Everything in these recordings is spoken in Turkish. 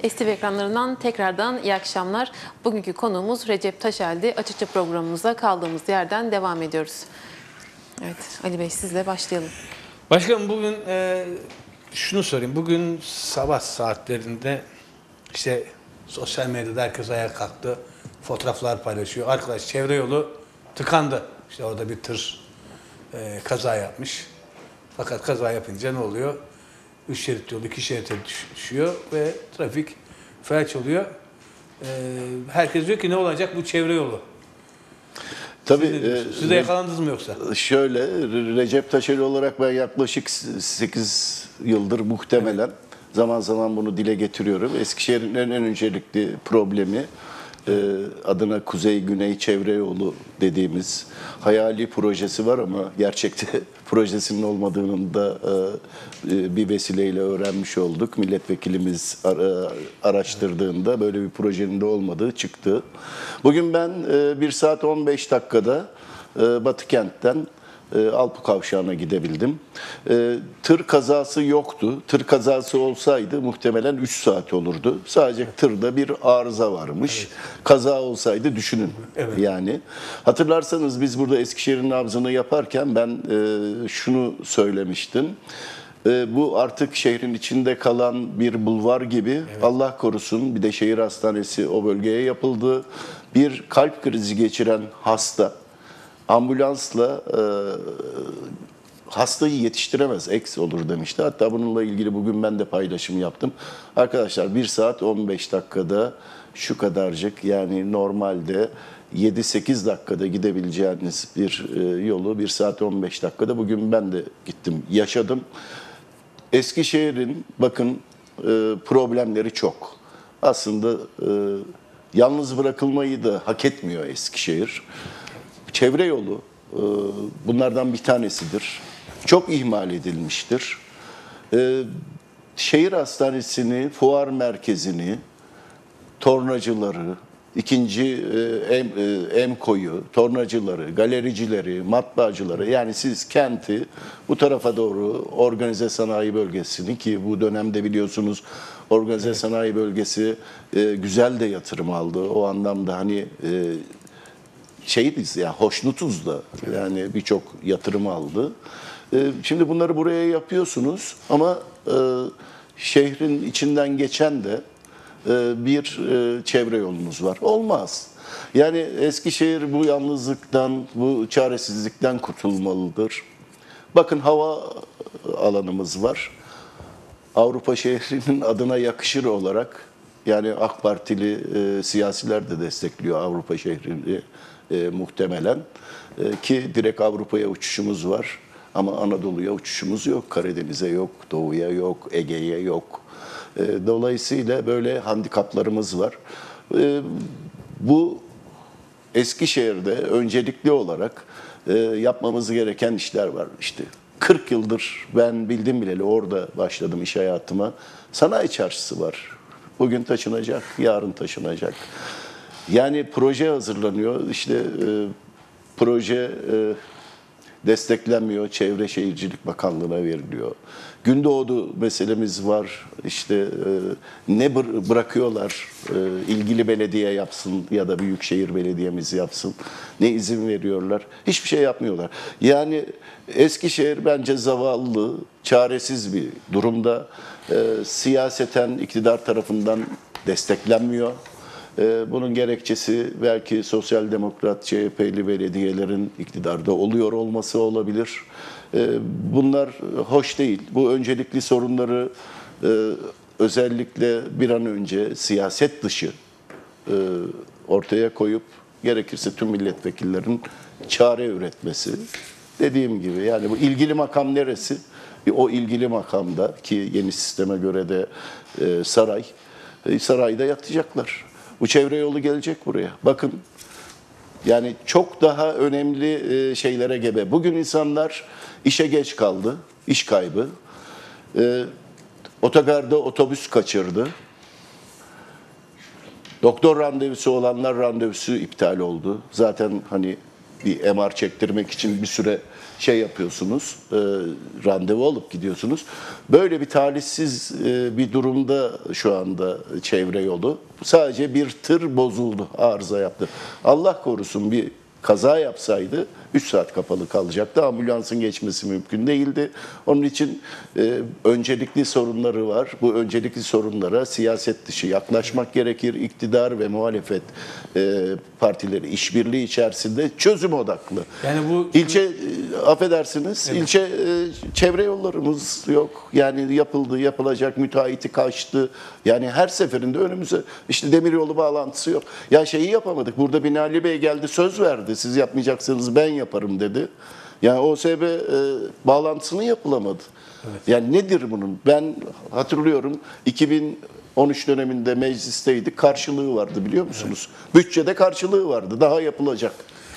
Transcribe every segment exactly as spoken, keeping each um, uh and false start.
S T V ekranlarından tekrardan iyi akşamlar. Bugünkü konuğumuz Recep Taşel'di. Açıkça programımıza kaldığımız yerden devam ediyoruz. Evet, Ali Bey sizle başlayalım. Başkanım bugün e, şunu sorayım. Bugün sabah saatlerinde işte sosyal medyada herkes ayağa kalktı. Fotoğraflar paylaşıyor. Arkadaş çevre yolu tıkandı. İşte orada bir tır e, kaza yapmış. Fakat kaza yapınca ne oluyor? Üç şerit yolu iki şerite düşüyor ve trafik felç oluyor. E, herkes diyor ki ne olacak bu çevre yolu? Tabii, Siz, de, e, siz de yakalandınız mı yoksa? Şöyle, Recep Taşel olarak ben yaklaşık sekiz yıldır muhtemelen evet. zaman zaman bunu dile getiriyorum. Eskişehir'in en öncelikli problemi e, adına Kuzey-Güney Çevre Yolu dediğimiz hayali projesi var ama gerçekte projesinin olmadığını da e, bir vesileyle öğrenmiş olduk. Milletvekilimiz ara, araştırdığında böyle bir projenin de olmadığı çıktı. Bugün ben e, bir saat on beş dakikada e, Batı kentten e, Alpı Kavşağı'na gidebildim. E, tır kazası yoktu. Tır kazası olsaydı muhtemelen üç saat olurdu. Sadece tırda bir arıza varmış. Evet. Kaza olsaydı düşünün. Evet. Yani hatırlarsanız biz burada Eskişehir'in nabzını yaparken ben e, şunu söylemiştim. E, bu artık şehrin içinde kalan bir bulvar gibi, evet. Allah korusun, bir de şehir hastanesi o bölgeye yapıldı. Bir kalp krizi geçiren hasta ambulansla e, hastayı yetiştiremez, eks olur demişti. Hatta bununla ilgili bugün ben de paylaşım yaptım. Arkadaşlar bir saat on beş dakikada şu kadarcık, yani normalde yedi sekiz dakikada gidebileceğiniz bir e, yolu bir saat on beş dakikada bugün ben de gittim, yaşadım. Eskişehir'in bakın e, problemleri çok. Aslında e, yalnız bırakılmayı da hak etmiyor Eskişehir. Çevre yolu e, bunlardan bir tanesidir. Çok ihmal edilmiştir. E, şehir hastanesini, fuar merkezini, tornacıları, ikinci e, em, e, emkoyu, tornacıları, galericileri, matbaacıları, yani siz kenti bu tarafa doğru organize sanayi bölgesini, ki bu dönemde biliyorsunuz organize evet. sanayi bölgesi e, güzel de yatırım aldı. O anlamda hani e, şeydiz ya, yani hoşnutuz da, yani birçok yatırım aldı. E, şimdi bunları buraya yapıyorsunuz ama e, şehrin içinden geçen de bir çevre yolunuz var. Olmaz. Yani Eskişehir bu yalnızlıktan, bu çaresizlikten kurtulmalıdır. Bakın hava alanımız var. Avrupa şehrinin adına yakışır olarak, yani AK Partili e, siyasiler de destekliyor Avrupa şehrini e, muhtemelen. E, ki direkt Avrupa'ya uçuşumuz var. Ama Anadolu'ya uçuşumuz yok. Karadeniz'e yok, Doğu'ya yok, Ege'ye yok. Dolayısıyla böyle handikaplarımız var. Bu Eskişehir'de öncelikli olarak yapmamız gereken işler var. İşte kırk yıldır ben bildim bileli orada başladım iş hayatıma. Sanayi çarşısı var. Bugün taşınacak, yarın taşınacak. Yani proje hazırlanıyor. İşte proje desteklenmiyor. Çevre Şehircilik Bakanlığı'na veriliyor. Gündoğdu meselemiz var. İşte e, ne bırakıyorlar, e, ilgili belediye yapsın ya da büyükşehir belediyemiz yapsın. Ne izin veriyorlar? Hiçbir şey yapmıyorlar. Yani Eskişehir bence zavallı, çaresiz bir durumda. E, siyaseten iktidar tarafından desteklenmiyor. Bunun gerekçesi belki sosyal demokrat C H P'li belediyelerin iktidarda oluyor olması olabilir. Bunlar hoş değil. Bu öncelikli sorunları özellikle bir an önce siyaset dışı ortaya koyup gerekirse tüm milletvekillerin çare üretmesi. Dediğim gibi yani bu ilgili makam neresi? O ilgili makamda, ki yeni sisteme göre de saray, sarayda yatacaklar. Bu çevre yolu gelecek buraya. Bakın, yani çok daha önemli şeylere gebe. Bugün insanlar işe geç kaldı, iş kaybı. E, otogarda otobüs kaçırdı. Doktor randevusu olanlar randevusu iptal oldu. Zaten hani bir M R çektirmek için bir süre şey yapıyorsunuz, e, randevu alıp gidiyorsunuz. Böyle bir talihsiz e, bir durumda şu anda çevre yolu. Sadece bir tır bozuldu, arıza yaptı. Allah korusun bir kaza yapsaydı üç saat kapalı kalacaktı. Ambulansın geçmesi mümkün değildi. Onun için e, öncelikli sorunları var. Bu öncelikli sorunlara siyaset dışı yaklaşmak gerekir. İktidar ve muhalefet e, partileri işbirliği içerisinde çözüm odaklı. Yani bu İlçe, e, affedersiniz, evet. ilçe e, çevre yollarımız yok. Yani yapıldı, yapılacak, müteahhiti kaçtı. Yani her seferinde önümüze işte demiryolu bağlantısı yok. Ya şeyi yapamadık. Burada Binali Bey geldi, söz verdi. Siz yapmayacaksınız, ben yaparım dedi. Yani O S B e, bağlantısını yapılamadı. Evet. Yani nedir bunun? Ben hatırlıyorum iki bin on üç döneminde meclisteydik. Karşılığı vardı biliyor musunuz? Evet. Bütçede karşılığı vardı. Daha yapılacak.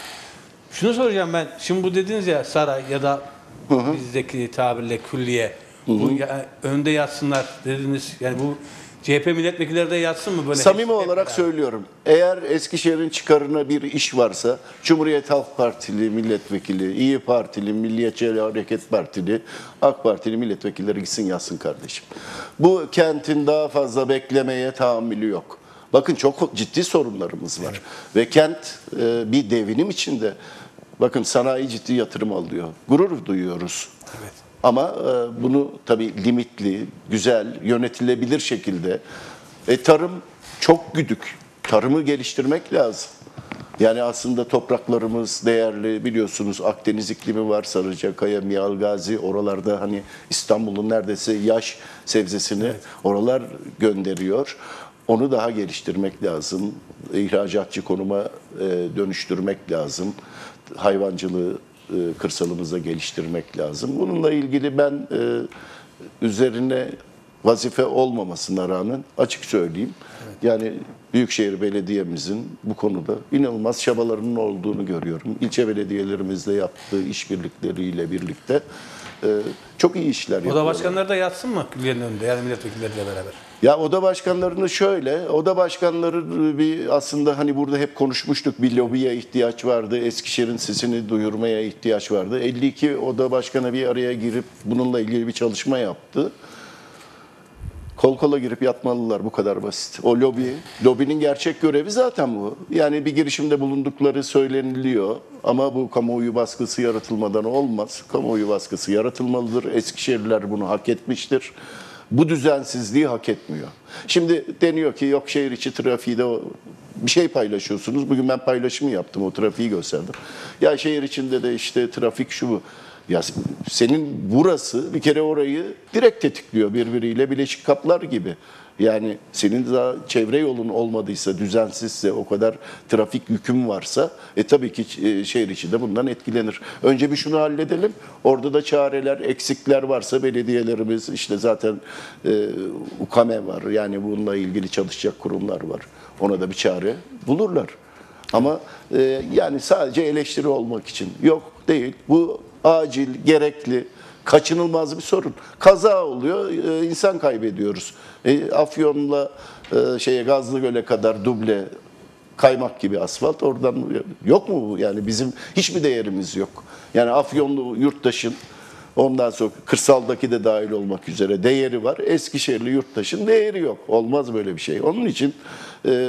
Şunu soracağım ben. Şimdi bu dediniz ya saray ya da hı hı. bizdeki tabirle külliye. Hı hı. Bu ya, önde yatsınlar dediniz. Yani bu C H P milletvekilleri de yatsın mı böyle? Samimi olarak yani söylüyorum. Eğer Eskişehir'in çıkarına bir iş varsa Cumhuriyet Halk Partili milletvekili, İyi Partili, Milliyetçi Hareket Partili, AK Partili milletvekilleri gitsin yatsın kardeşim. Bu kentin daha fazla beklemeye tahammülü yok. Bakın çok ciddi sorunlarımız var. Evet. Ve kent e, bir devinim içinde. Bakın sanayi ciddi yatırım alıyor. Gurur duyuyoruz. Evet. Ama e, bunu tabii limitli, güzel, yönetilebilir şekilde. E, tarım çok güdük. Tarımı geliştirmek lazım. Yani aslında topraklarımız değerli, biliyorsunuz Akdeniz iklimi var, Sarıcakaya, Mialgazi, oralarda hani İstanbul'un neredeyse yaş sebzesini evet. oralar gönderiyor. Onu daha geliştirmek lazım. İhracatçı konuma e, dönüştürmek lazım. Hayvancılığı e, kırsalımıza geliştirmek lazım. Bununla ilgili ben e, üzerine vazife olmamasına rağmen açık söyleyeyim. Evet. Yani Büyükşehir Belediye'mizin bu konuda inanılmaz çabalarının olduğunu görüyorum. İlçe belediyelerimizle yaptığı işbirlikleriyle birlikte e, çok iyi işler yapıyorlar. Oda başkanları da yatsın mı külliyenin önünde yani milletvekilleriyle beraber? Ya oda başkanlarını şöyle, oda başkanları bir aslında hani burada hep konuşmuştuk, bir lobiye ihtiyaç vardı, Eskişehir'in sesini duyurmaya ihtiyaç vardı. elli iki oda başkanı bir araya girip bununla ilgili bir çalışma yaptı. Kol kola girip yatmalılar, bu kadar basit. O lobi, lobinin gerçek görevi zaten bu. Yani bir girişimde bulundukları söyleniliyor ama bu kamuoyu baskısı yaratılmadan olmaz. Kamuoyu baskısı yaratılmalıdır, Eskişehirliler bunu hak etmiştir. Bu düzensizliği hak etmiyor. Şimdi deniyor ki yok şehir içi trafiğde bir şey paylaşıyorsunuz. Bugün ben paylaşımı yaptım, o trafiği gösterdim. Ya şehir içinde de işte trafik şu bu. Ya senin burası bir kere orayı direkt tetikliyor birbiriyle, bileşik kaplar gibi. Yani senin daha çevre yolun olmadıysa, düzensizse, o kadar trafik yüküm varsa e tabii ki şehir içi de bundan etkilenir. Önce bir şunu halledelim. Orada da çareler, eksikler varsa belediyelerimiz işte zaten e, UKAME var. Yani bununla ilgili çalışacak kurumlar var. Ona da bir çare bulurlar. Ama e, yani sadece eleştiri olmak için yok değil. Bu acil, gerekli, kaçınılmaz bir sorun. Kaza oluyor, e, insan kaybediyoruz. E, Afyon'la e, şeye Gazlıgöl'e kadar duble kaymak gibi asfalt oradan yok mu? Yani bizim hiçbir değerimiz yok. Yani Afyonlu yurttaşın ondan sonra kırsaldaki de dahil olmak üzere değeri var. Eskişehirli yurttaşın değeri yok. Olmaz böyle bir şey. Onun için e,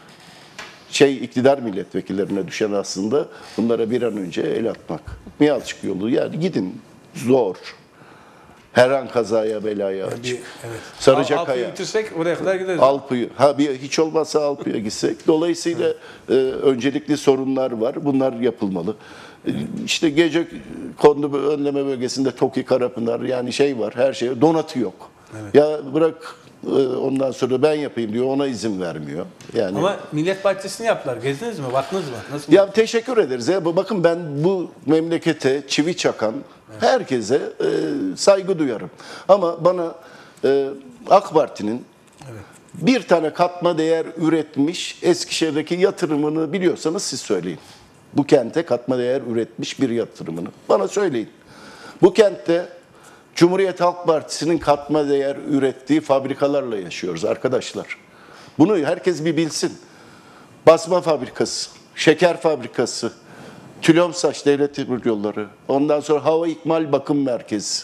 şey iktidar milletvekillerine düşen aslında bunlara bir an önce el atmak. Miyalçık yolu yani gidin zor. Her an kazaya belaya açık. Yani evet. Sarıcakaya. Alpı'yı bitirsek oraya kadar gideriz. Alpı'yı. Ha bir hiç olmazsa Alpı'ya gitsek. Dolayısıyla e, öncelikli sorunlar var. Bunlar yapılmalı. E, işte gece kondu önleme bölgesinde TOKİ, Karapınar yani şey var. Her şey donatı yok. Evet. Ya bırak ondan sonra ben yapayım diyor, ona izin vermiyor. Yani ama Millet Bahçesi'ni yaptılar. Gezdiniz mi? Baktınız mı? Nasıl? Ya teşekkür ederiz. Ya bakın ben bu memlekete çivi çakan evet. herkese e, saygı duyarım. Ama bana e, AK Parti'nin evet. bir tane katma değer üretmiş Eskişehir'deki yatırımını biliyorsanız siz söyleyin. Bu kente katma değer üretmiş bir yatırımını. Bana söyleyin. Bu kentte Cumhuriyet Halk Partisi'nin katma değer ürettiği fabrikalarla yaşıyoruz arkadaşlar. Bunu herkes bir bilsin. Basma fabrikası, şeker fabrikası, Tülomsaç Devlet Demiryolları. Ondan sonra Hava İkmal Bakım Merkezi.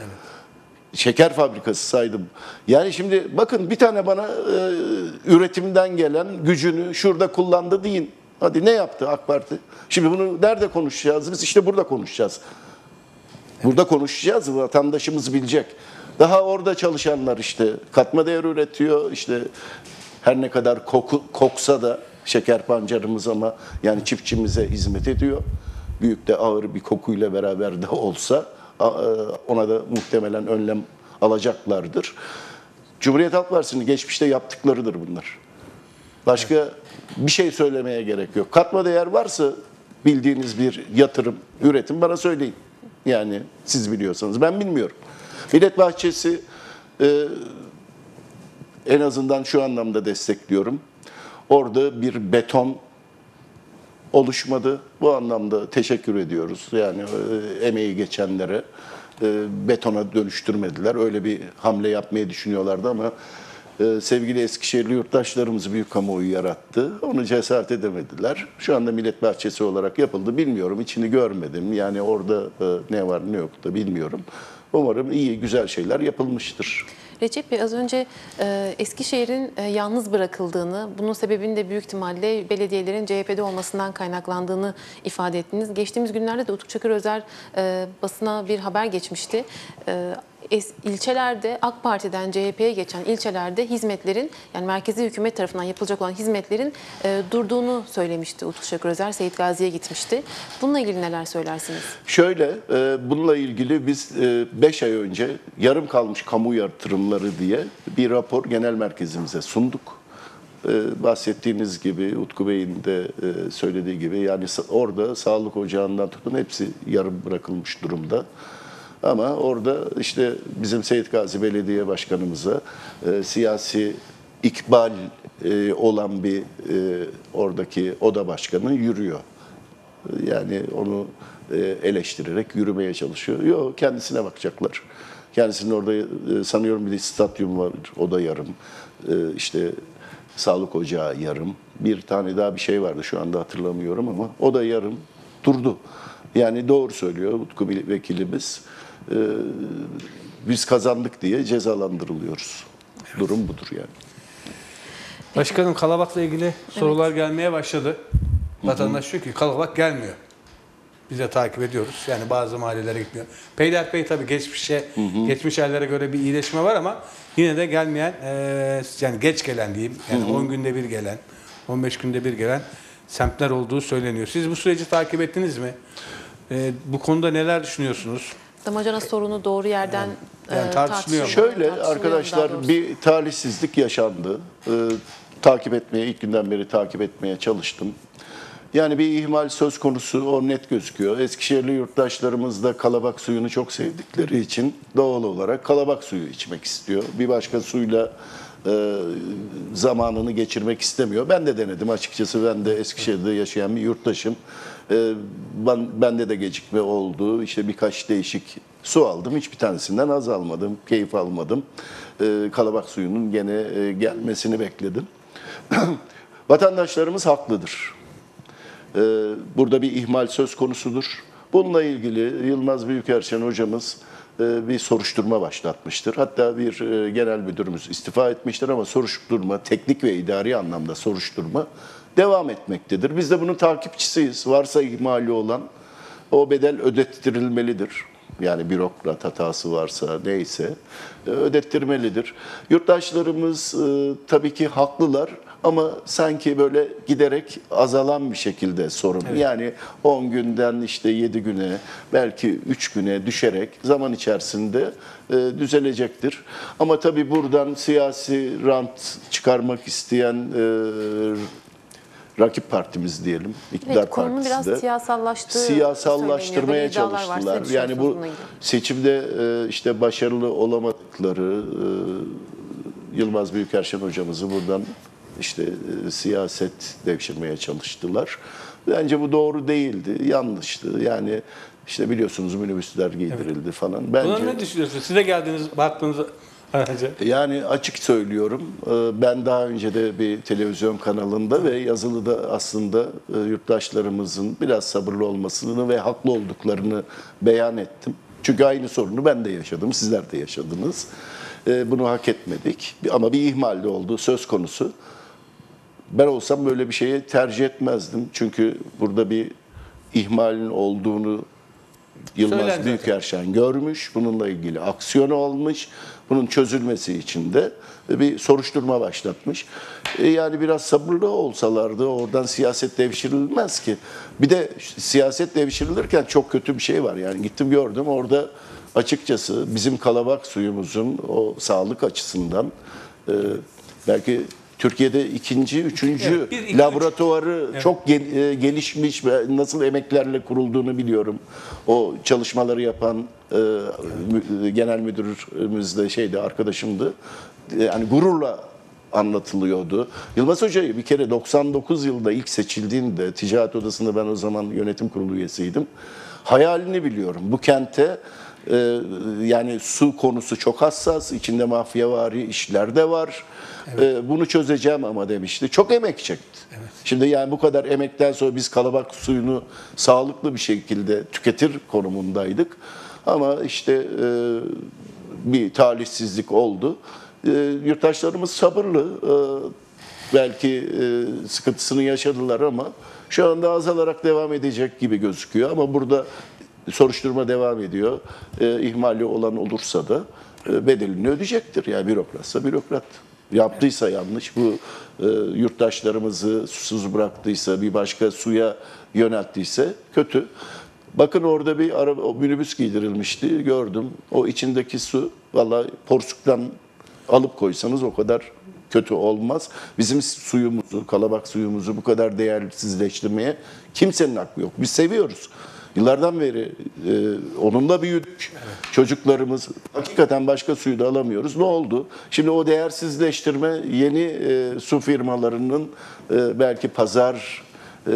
Şeker fabrikası saydım. Yani şimdi bakın bir tane bana e, üretimden gelen gücünü şurada kullandı deyin. Hadi ne yaptı AK Parti? Şimdi bunu nerede konuşacağız? Biz işte burada konuşacağız. Burada konuşacağız. Vatandaşımız bilecek. Daha orada çalışanlar işte katma değer üretiyor. İşte her ne kadar koku, koksa da şeker pancarımız ama yani çiftçimize hizmet ediyor. Büyük de ağır bir kokuyla beraber de olsa ona da muhtemelen önlem alacaklardır. Cumhuriyet Halk Partisi'nin geçmişte yaptıklarıdır bunlar. Başka bir şey söylemeye gerek yok. Katma değer varsa bildiğiniz bir yatırım, üretim bana söyleyin. Yani siz biliyorsanız. Ben bilmiyorum. Millet Bahçesi e, en azından şu anlamda destekliyorum. Orada bir beton oluşmadı. Bu anlamda teşekkür ediyoruz. Yani e, emeği geçenlere e, betona dönüştürmediler. Öyle bir hamle yapmayı düşünüyorlardı ama e, sevgili Eskişehirli yurttaşlarımız büyük kamuoyu yarattı. Onu cesaret edemediler. Şu anda Millet Bahçesi olarak yapıldı. Bilmiyorum, içini görmedim. Yani orada e, ne var ne yok da bilmiyorum. Umarım iyi, güzel şeyler yapılmıştır. Recep Bey az önce e, Eskişehir'in e, yalnız bırakıldığını, bunun sebebinin de büyük ihtimalle belediyelerin C H P'de olmasından kaynaklandığını ifade ettiniz. Geçtiğimiz günlerde de Utku Çakır Özer e, basına bir haber geçmişti. E, es, ilçelerde AK Parti'den C H P'ye geçen ilçelerde hizmetlerin yani merkezi hükümet tarafından yapılacak olan hizmetlerin e, durduğunu söylemişti Utku Çakır Özer. Seyit Gazi'ye gitmişti. Bununla ilgili neler söylersiniz? Şöyle, e, bununla ilgili biz beş ay önce yarım kalmış kamu yatırımları diye bir rapor genel merkezimize sunduk. E, bahsettiğiniz gibi, Utku Bey'in de e, söylediği gibi yani orada sağlık ocağından tutun hepsi yarım bırakılmış durumda. Ama orada işte bizim Seyit Gazi Belediye Başkanımıza e, siyasi ikbal e, olan bir e, oradaki oda başkanı yürüyor. Yani onu e, eleştirerek yürümeye çalışıyor. Yok, kendisine bakacaklar. Kendisinin orada e, sanıyorum bir de stadyum var, o da yarım. E, işte sağlık ocağı yarım. Bir tane daha bir şey vardı şu anda hatırlamıyorum ama o da yarım durdu. Yani doğru söylüyor Utku Vekilimiz. E, biz kazandık diye cezalandırılıyoruz. Evet. Durum budur yani. Başkanım Kalabak'la ilgili sorular evet. gelmeye başladı. Vatandaş diyor ki Kalabak gelmiyor. Biz de takip ediyoruz. Yani bazı mahallelere gitmiyor. Peyderpey tabii geçmişe, hı hı. geçmiş yerlere göre bir iyileşme var ama yine de gelmeyen, e, yani geç gelen diyeyim. Yani hı hı. on günde bir gelen, on beş günde bir gelen semtler olduğu söyleniyor. Siz bu süreci takip ettiniz mi? E, bu konuda neler düşünüyorsunuz? Damacana sorunu doğru yerden yani, yani tartışılıyor mu? Şöyle arkadaşlar bir talihsizlik yaşandı. Ee, takip etmeye, ilk günden beri takip etmeye çalıştım. Yani bir ihmal söz konusu, o net gözüküyor. Eskişehirli yurttaşlarımız da Kalabak suyunu çok sevdikleri için doğal olarak Kalabak suyu içmek istiyor. Bir başka suyla e, zamanını geçirmek istemiyor. Ben de denedim açıkçası. Ben de Eskişehir'de yaşayan bir yurttaşım. E, ben, bende de gecikme oldu. İşte birkaç değişik su aldım. Hiçbir tanesinden haz almadım, keyif almadım. E, Kalabak suyunun gene e, gelmesini bekledim. Vatandaşlarımız haklıdır. Burada bir ihmal söz konusudur. Bununla ilgili Yılmaz Büyükerşen hocamız bir soruşturma başlatmıştır. Hatta bir genel müdürümüz istifa etmiştir ama soruşturma, teknik ve idari anlamda soruşturma devam etmektedir. Biz de bunun takipçisiyiz. Varsa ihmali olan o bedel ödettirilmelidir. Yani bürokrat hatası varsa neyse ödettirmelidir. Yurttaşlarımız tabii ki haklılar. Ama sanki böyle giderek azalan bir şekilde sorun. Evet. Yani on günden işte yedi güne, belki üç güne düşerek zaman içerisinde e, düzelecektir. Ama tabii buradan siyasi rant çıkarmak isteyen e, rakip partimiz diyelim, iktidar evet, partisi biraz de siyasallaştığı siyasallaştırmaya çalıştılar. Yani bu seçimde e, işte başarılı olamadıkları e, Yılmaz Büyükerşen hocamızı buradan İşte e, siyaset devşirmeye çalıştılar. Bence bu doğru değildi, yanlıştı. Yani işte biliyorsunuz minibüsler giydirildi evet. falan. Bence... Buna ne düşünüyorsunuz? Siz de geldiniz, baktınız Bence. Yani açık söylüyorum, e, ben daha önce de bir televizyon kanalında ve yazılıda aslında e, yurttaşlarımızın biraz sabırlı olmasını ve haklı olduklarını beyan ettim. Çünkü aynı sorunu ben de yaşadım, sizler de yaşadınız. E, Bunu hak etmedik ama bir ihmal de oldu söz konusu. Ben olsam böyle bir şeyi tercih etmezdim. Çünkü burada bir ihmalin olduğunu Yılmaz Söyler Büyükerşen görmüş, bununla ilgili aksiyon almış, bunun çözülmesi için de bir soruşturma başlatmış. E yani biraz sabırlı olsalardı oradan siyaset devşirilmez ki. Bir de siyaset devşirilirken çok kötü bir şey var. Yani gittim gördüm orada açıkçası bizim Kalabak suyumuzun o sağlık açısından e, belki Türkiye'de ikinci, üçüncü Evet, bir, iki, laboratuvarı üç. çok gel- e, gelişmiş ve nasıl emeklerle kurulduğunu biliyorum. O çalışmaları yapan e, mü- genel müdürümüz de şeydi, arkadaşımdı. E, Yani gururla anlatılıyordu. Yılmaz Hoca'yı bir kere doksan dokuz yılında ilk seçildiğinde Ticaret Odası'nda ben o zaman yönetim kurulu üyesiydim. Hayalini biliyorum. Bu kente e, yani su konusu çok hassas, içinde mafyavari işler de var. E, bunu çözeceğim ama demişti. Çok emek çekti. Şimdi yani bu kadar emekten sonra biz Kalabak suyunu sağlıklı bir şekilde tüketir konumundaydık. Ama işte e, bir talihsizlik oldu. E, yurttaşlarımız sabırlı. E, belki e, sıkıntısını yaşadılar ama şu anda azalarak devam edecek gibi gözüküyor. Ama burada soruşturma devam ediyor. E, ihmali olan olursa da e, bedelini ödeyecektir. Yani bürokratsa bürokrat. Yaptıysa yanlış, bu e, yurttaşlarımızı susuz bıraktıysa, bir başka suya yönelttiyse kötü. Bakın orada bir araba, o minibüs giydirilmişti, gördüm. O içindeki su, vallahi porsuktan alıp koysanız o kadar kötü olmaz. Bizim suyumuzu, Kalabak suyumuzu bu kadar değersizleştirmeye kimsenin hakkı yok. Biz seviyoruz. Yıllardan beri e, onunla büyüdük. Evet. Çocuklarımız hakikaten başka suyu da alamıyoruz. Ne oldu? Şimdi o değersizleştirme yeni e, su firmalarının e, belki pazar e,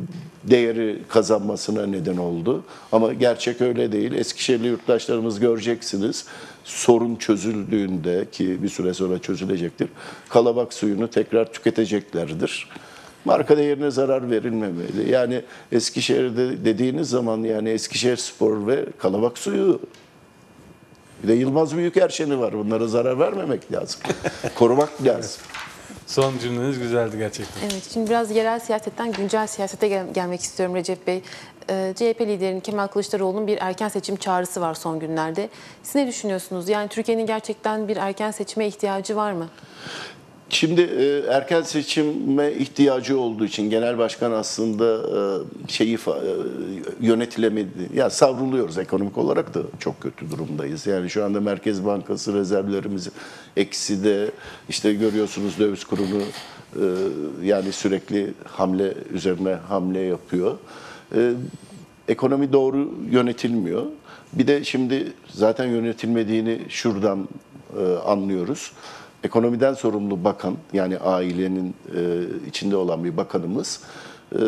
değeri kazanmasına neden oldu. Ama gerçek öyle değil. Eskişehirli yurttaşlarımız göreceksiniz. Sorun çözüldüğünde, ki bir süre sonra çözülecektir, Kalabak suyunu tekrar tüketeceklerdir. Marka değerine zarar verilmemeli. Yani Eskişehir'de dediğiniz zaman yani Eskişehirspor ve Kalabak suyu, bir de Yılmaz Büyükerşen'i var. Bunlara zarar vermemek lazım. Korumak lazım. Son cümleniz güzeldi gerçekten. Evet, şimdi biraz yerel siyasetten güncel siyasete gel- gelmek istiyorum Recep Bey. Ee, C H P liderinin Kemal Kılıçdaroğlu'nun bir erken seçim çağrısı var son günlerde. Siz ne düşünüyorsunuz? Yani Türkiye'nin gerçekten bir erken seçime ihtiyacı var mı? Şimdi e, erken seçime ihtiyacı olduğu için genel başkan aslında e, şeyi fa- e, yönetilemedi. Ya savruluyoruz, ekonomik olarak da çok kötü durumdayız. Yani şu anda Merkez Bankası rezervlerimiz ekside, işte görüyorsunuz döviz kurunu e, yani sürekli hamle üzerine hamle yapıyor. E, ekonomi doğru yönetilmiyor. Bir de şimdi zaten yönetilmediğini şuradan e, anlıyoruz. Ekonomiden sorumlu bakan, yani ailenin e, içinde olan bir bakanımız e,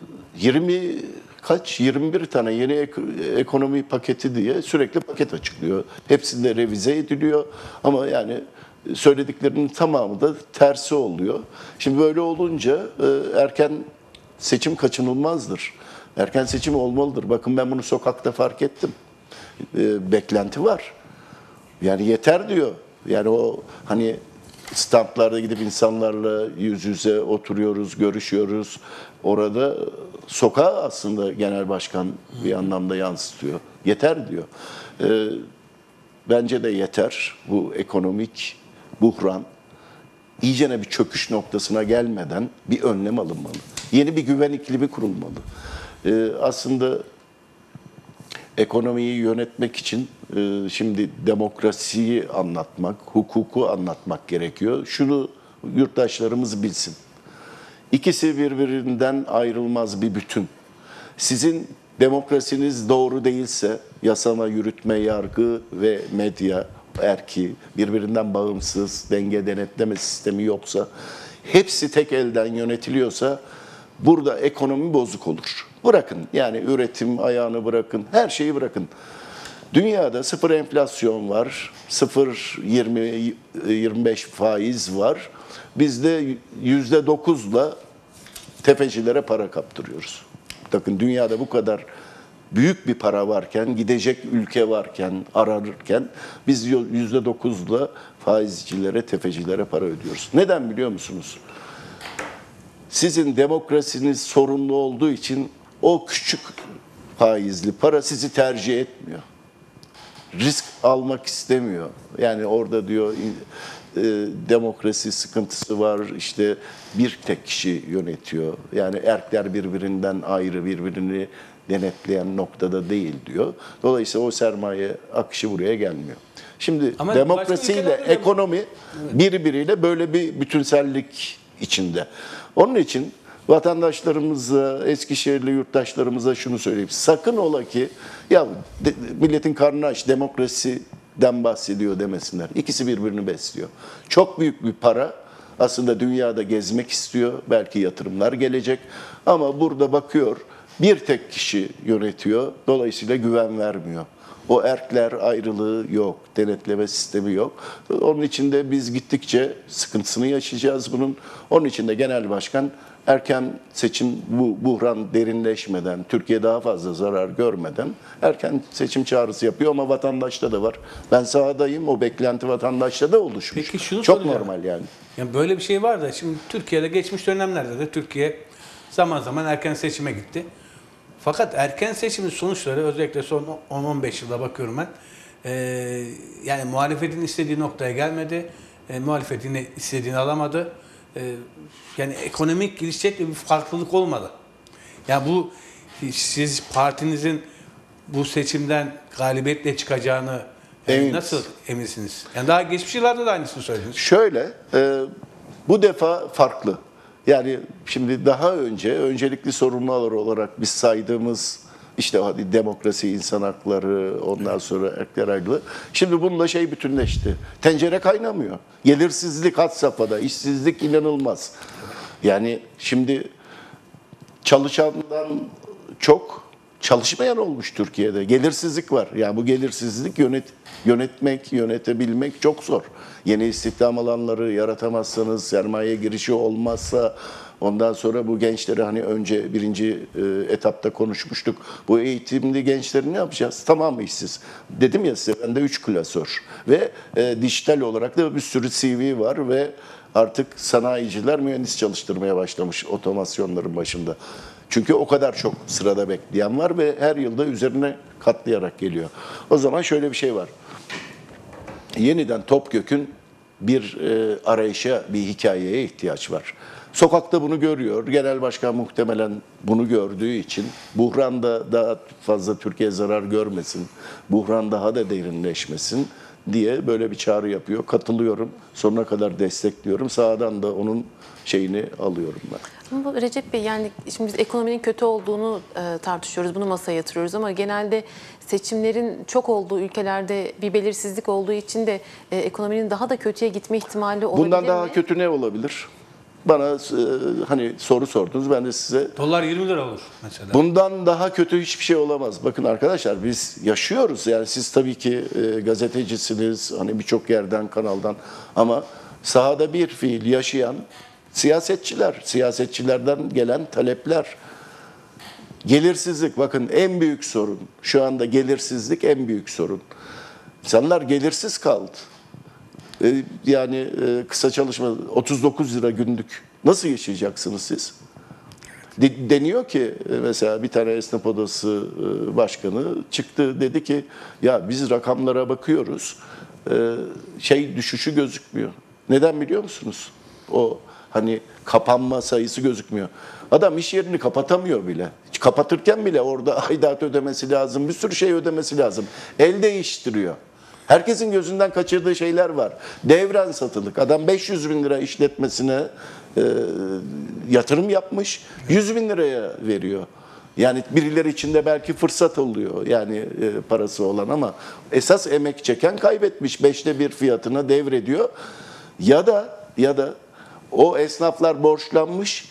yirmi kaç yirmi bir tane yeni ek- ekonomi paketi diye sürekli paket açıklıyor. Hepsinde revize ediliyor ama yani söylediklerinin tamamı da tersi oluyor. Şimdi böyle olunca e, erken seçim kaçınılmazdır. Erken seçim olmalıdır. Bakın ben bunu sokakta fark ettim. E, beklenti var. Yani yeter diyor. Yani o hani standlarda gidip insanlarla yüz yüze oturuyoruz, görüşüyoruz. Orada sokağa aslında genel başkan bir anlamda yansıtıyor. Yeter diyor. Ee, bence de yeter. Bu ekonomik buhran iyicene bir çöküş noktasına gelmeden bir önlem alınmalı. Yeni bir güven iklimi kurulmalı. Ee, aslında ekonomiyi yönetmek için e, şimdi demokrasiyi anlatmak, hukuku anlatmak gerekiyor. Şunu yurttaşlarımız bilsin. İkisi birbirinden ayrılmaz bir bütün. Sizin demokrasiniz doğru değilse, yasama, yürütme, yargı ve medya erki birbirinden bağımsız, denge denetleme sistemi yoksa, hepsi tek elden yönetiliyorsa burada ekonomi bozuk olur. Bırakın yani üretim ayağını bırakın, her şeyi bırakın. Dünyada sıfır enflasyon var, sıfır yirmi yirmi beş faiz var. Bizde yüzde dokuzla tefecilere para kaptırıyoruz. Bakın dünyada bu kadar büyük bir para varken, gidecek ülke varken, aranırken biz yüzde dokuzla faizcilere, tefecilere para ödüyoruz. Neden biliyor musunuz? Sizin demokrasiniz sorunlu olduğu için o küçük faizli para sizi tercih etmiyor. Risk almak istemiyor. Yani orada diyor e, demokrasi sıkıntısı var. İşte bir tek kişi yönetiyor. Yani erkler birbirinden ayrı, birbirini denetleyen noktada değil diyor. Dolayısıyla o sermaye akışı buraya gelmiyor. Şimdi Ama demokrasiyle başka ülkelerde de- ekonomi birbiriyle böyle bir bütünsellik içinde. Onun için vatandaşlarımıza, Eskişehirli yurttaşlarımıza şunu söyleyeyim. Sakın ola ki ya de, milletin karnı aç, demokrasiden bahsediyor demesinler. İkisi birbirini besliyor. Çok büyük bir para aslında dünyada gezmek istiyor. Belki yatırımlar gelecek. Ama burada bakıyor bir tek kişi yönetiyor. Dolayısıyla güven vermiyor. O erkler ayrılığı yok, denetleme sistemi yok. Onun için de biz gittikçe sıkıntısını yaşayacağız bunun. Onun için de Genel Başkan erken seçim, bu buhran derinleşmeden, Türkiye daha fazla zarar görmeden erken seçim çağrısı yapıyor ama vatandaşta da var. Ben sahadayım, o beklenti vatandaşta da oluşmuş. Peki şunu Çok soracağım. normal yani. Yani böyle bir şey var da şimdi Türkiye'de geçmiş dönemlerde de Türkiye zaman zaman erken seçime gitti. Fakat erken seçimin sonuçları özellikle son on on beş yılda bakıyorum ben. E, yani muhalefetin istediği noktaya gelmedi. E, muhalefetin istediğini alamadı. E, yani ekonomik gidişle bir farklılık olmadı. Yani bu siz partinizin bu seçimden galibiyetle çıkacağını yani Eminiz. nasıl eminsiniz? Yani daha geçmiş yıllarda da aynısını söylediniz. Şöyle, e, bu defa farklı. Yani şimdi daha önce öncelikli sorumlular olarak biz saydığımız işte hadi demokrasi, insan hakları, ondan sonra erkekler ayrılığı. Şimdi bununla şey bütünleşti. Tencere kaynamıyor. Gelirsizlik had safhada, işsizlik inanılmaz. Yani şimdi çalışandan çok çalışmayan olmuş Türkiye'de. Gelirsizlik var. Yani bu gelirsizlik yönet, yönetmek, yönetebilmek çok zor. Yeni istihdam alanları yaratamazsanız, sermaye girişi olmazsa, ondan sonra bu gençleri hani önce birinci e, etapta konuşmuştuk. Bu eğitimli gençleri ne yapacağız? Tamamı işsiz. Dedim ya size bende üç klasör ve e, dijital olarak da bir sürü C V var ve artık sanayiciler mühendis çalıştırmaya başlamış otomasyonların başında. Çünkü o kadar çok sırada bekleyen var ve her yılda üzerine katlayarak geliyor. O zaman şöyle bir şey var. Yeniden Topgök'ün bir e, arayışa, bir hikayeye ihtiyaç var. Sokakta bunu görüyor. Genel Başkan muhtemelen bunu gördüğü için buhranda daha fazla Türkiye zarar görmesin, buhran daha da derinleşmesin diye böyle bir çağrı yapıyor. Katılıyorum. Sonuna kadar destekliyorum. Sağdan da onun şeyini alıyorum ben. Ama bu Recep Bey, yani şimdi biz ekonominin kötü olduğunu e, tartışıyoruz, bunu masaya yatırıyoruz ama genelde seçimlerin çok olduğu ülkelerde bir belirsizlik olduğu için de e, ekonominin daha da kötüye gitme ihtimali olabilir Bundan mi? daha kötü ne olabilir? Bana e, hani soru sordunuz, ben de size Dolar yirmi lira olur mesela. bundan daha kötü hiçbir şey olamaz. Bakın arkadaşlar, biz yaşıyoruz. Yani siz tabii ki e, gazetecisiniz, hani birçok yerden, kanaldan, ama sahada bir fiil yaşayan siyasetçiler, siyasetçilerden gelen talepler. Gelirsizlik, bakın en büyük sorun. Şu anda gelirsizlik en büyük sorun. İnsanlar gelirsiz kaldı. E, yani e, kısa çalışma otuz dokuz lira günlük. Nasıl yaşayacaksınız siz? De, deniyor ki e, mesela bir tane esnaf odası e, başkanı çıktı, dedi ki ya biz rakamlara bakıyoruz, e, şey düşüşü gözükmüyor. Neden biliyor musunuz? O hani kapanma sayısı gözükmüyor. Adam iş yerini kapatamıyor bile. Kapatırken bile orada aidat ödemesi lazım, bir sürü şey ödemesi lazım. El değiştiriyor. Herkesin gözünden kaçırdığı şeyler var. Devren satılık. Adam beş yüz bin lira işletmesine e, yatırım yapmış, yüz bin liraya veriyor. Yani birileri için de belki fırsat oluyor, yani e, parası olan, ama esas emek çeken kaybetmiş, beşte bir fiyatına devrediyor. Ya da ya da o esnaflar borçlanmış,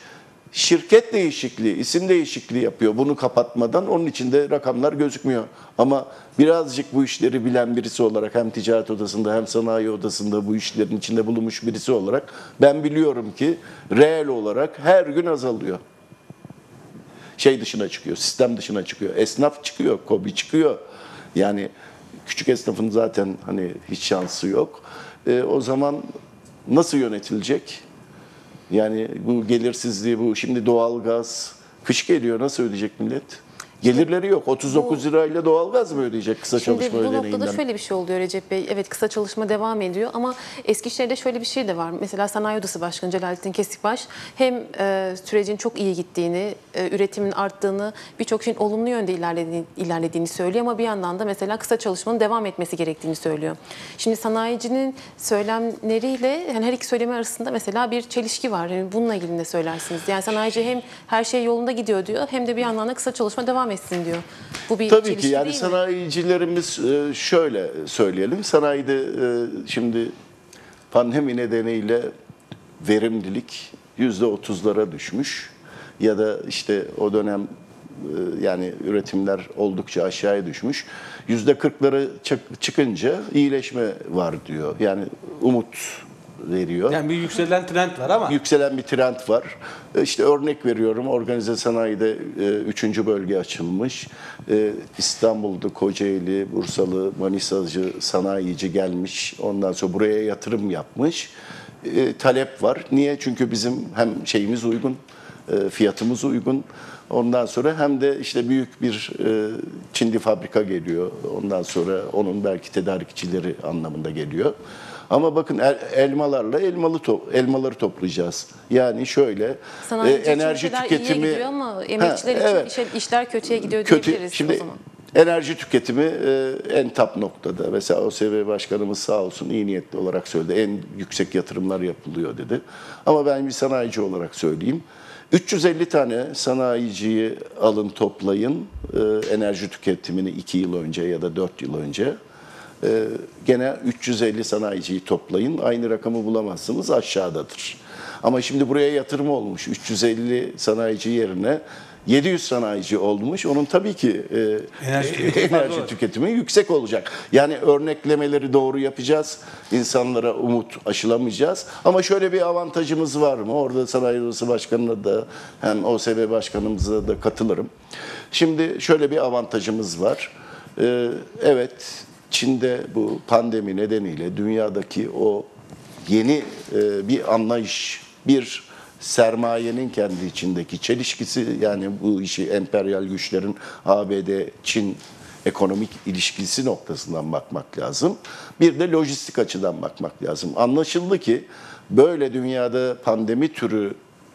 şirket değişikliği, isim değişikliği yapıyor bunu kapatmadan. Onun içinde rakamlar gözükmüyor. Ama birazcık bu işleri bilen birisi olarak hem ticaret odasında hem sanayi odasında bu işlerin içinde bulunmuş birisi olarak ben biliyorum ki reel olarak her gün azalıyor. Şey dışına çıkıyor, sistem dışına çıkıyor. Esnaf çıkıyor, KOBİ çıkıyor. Yani küçük esnafın zaten hani hiç şansı yok. E, o zaman nasıl yönetilecek? Yani bu gelirsizliği, bu şimdi doğalgaz, kış geliyor nasıl ödeyecek millet? Gelirleri yok. otuz dokuz lirayla doğalgaz mı ödeyecek kısa Şimdi çalışma bu noktada ödeneğinden? şöyle bir şey oluyor Recep Bey. Evet, kısa çalışma devam ediyor ama Eskişehir'de şöyle bir şey de var. Mesela Sanayi Odası Başkanı Celalettin Kesikbaş hem e, sürecin çok iyi gittiğini, e, üretimin arttığını, birçok şeyin olumlu yönde ilerlediğini, ilerlediğini söylüyor ama bir yandan da mesela kısa çalışmanın devam etmesi gerektiğini söylüyor. Şimdi sanayicinin söylemleriyle yani her iki söylemi arasında mesela bir çelişki var. Yani bununla ilgili ne söylersiniz? Yani sanayici hem her şey yolunda gidiyor diyor hem de bir yandan da kısa çalışma devam etsin diyor. Bu bir Tabii çelişki ki yani değil mi? sanayicilerimiz e, şöyle söyleyelim. Sanayide e, şimdi pandemi nedeniyle verimlilik yüzde otuzlara düşmüş. Ya da işte o dönem e, yani üretimler oldukça aşağıya düşmüş. Yüzde kırklara çıkınca iyileşme var diyor. Yani umut veriyor. Yani bir yükselen trend var ama Yükselen bir trend var. E, İşte örnek veriyorum, organize sanayide e, üçüncü bölge açılmış. E, İstanbul'da Kocaeli, Bursalı, Manisacı sanayici gelmiş. Ondan sonra buraya yatırım yapmış. E, talep var. Niye? Çünkü bizim hem şeyimiz uygun, e, fiyatımız uygun. Ondan sonra hem de işte büyük bir e, Çinli fabrika geliyor. Ondan sonra onun belki tedarikçileri anlamında geliyor. Ama bakın el- elmalarla elmalı to elmaları toplayacağız. Yani şöyle e, Sanayici için enerji şeyler tüketimi iyiye gidiyor ama emekçiler Ha, için evet. işe- işler kötüye gidiyor kötü. diyebiliriz Şimdi o zaman. enerji tüketimi e, en top noktada. Mesela O S B Başkanımız sağ olsun iyi niyetli olarak söyledi. En yüksek yatırımlar yapılıyor dedi. Ama ben bir sanayici olarak söyleyeyim. üç yüz elli tane sanayiciyi alın toplayın e, enerji tüketimini iki yıl önce ya da dört yıl önce. Ee, gene üç yüz elli sanayiciyi toplayın. Aynı rakamı bulamazsınız, aşağıdadır. Ama şimdi buraya yatırım olmuş. üç yüz elli sanayici yerine yedi yüz sanayici olmuş. Onun tabii ki e, Enerji tüketimi fazla enerji olur. tüketimi yüksek olacak. Yani örneklemeleri doğru yapacağız. İnsanlara umut aşılamayacağız. Ama şöyle bir avantajımız var mı? Orada Sanayi Odası Başkanı'na da hem O S B Başkanımıza da katılırım. Şimdi şöyle bir avantajımız var. Ee, evet, Çin'de bu pandemi nedeniyle dünyadaki o yeni e, bir anlayış, bir sermayenin kendi içindeki çelişkisi, yani bu işi emperyal güçlerin A B D-Çin ekonomik ilişkisi noktasından bakmak lazım. Bir de lojistik açıdan bakmak lazım. Anlaşıldı ki böyle dünyada pandemi türü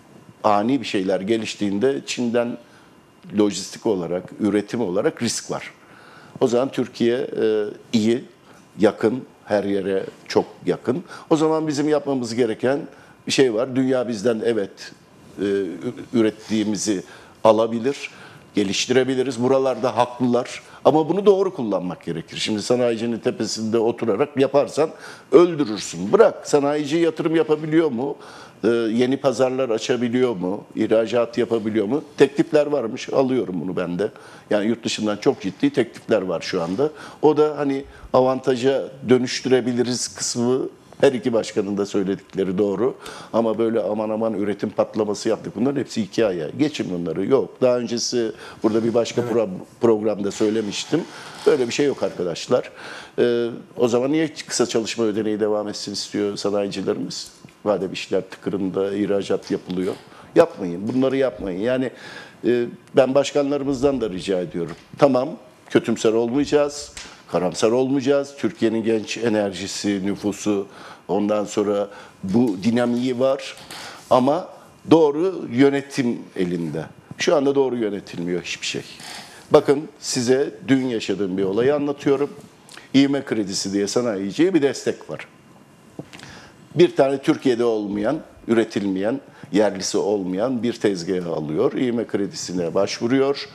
ani bir şeyler geliştiğinde Çin'den lojistik olarak, üretim olarak risk var. O zaman Türkiye e, iyi, yakın, her yere çok yakın. O zaman bizim yapmamız gereken bir şey var. Dünya bizden evet e, ürettiğimizi alabilir, geliştirebiliriz. Buralarda haklılar. Ama bunu doğru kullanmak gerekir. Şimdi sanayicinin tepesinde oturarak yaparsan öldürürsün. Bırak, sanayici yatırım yapabiliyor mu? Ee, yeni pazarlar açabiliyor mu? İhracat yapabiliyor mu? Teklifler varmış. Alıyorum bunu ben de. Yani yurt dışından çok ciddi teklifler var şu anda. O da hani avantaja dönüştürebiliriz kısmı, her iki başkanın da söyledikleri doğru. Ama böyle aman aman üretim patlaması yaptık. Bunların hepsi hikaye. Geçin bunları. Yok. Daha öncesi burada bir başka pro- programda söylemiştim. Böyle bir şey yok arkadaşlar. Ee, o zaman niye kısa çalışma ödeneği devam etsin istiyor sanayicilerimiz? Madem işler tıkırında, ihracat yapılıyor. Yapmayın. Bunları yapmayın. Yani e, ben başkanlarımızdan da rica ediyorum. Tamam, kötümser olmayacağız. Karamsar olmayacağız. Türkiye'nin genç enerjisi, nüfusu, ondan sonra bu dinamiği var. Ama doğru yönetim elinde. Şu anda doğru yönetilmiyor hiçbir şey. Bakın size dün yaşadığım bir olayı anlatıyorum. İğme kredisi diye sanayiciye bir destek var. Bir tane Türkiye'de olmayan, üretilmeyen, yerlisi olmayan bir tezgahı alıyor. İğme kredisine başvuruyor.